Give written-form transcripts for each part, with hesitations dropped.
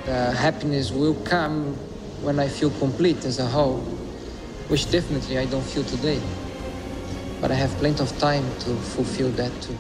The happiness will come when I feel complete as a whole, which definitely I don't feel today. But I have plenty of time to fulfill that too.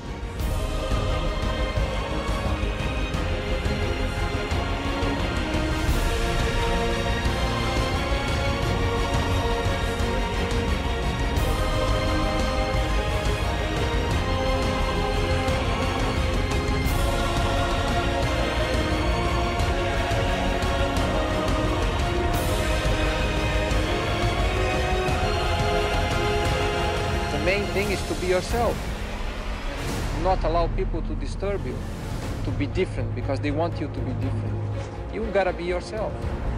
The main thing is to be yourself, not allow people to disturb you, to be different because they want you to be different. You gotta be yourself.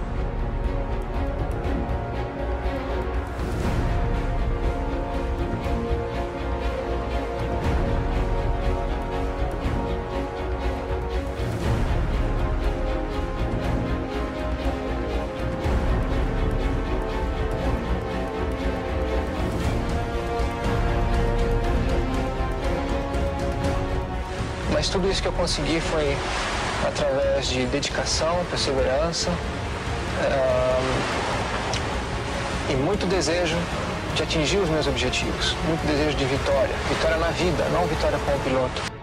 Mas tudo isso que eu consegui foi através de dedicação, perseverança e muito desejo de atingir os meus objetivos, muito desejo de vitória. Vitória na vida, não vitória como piloto.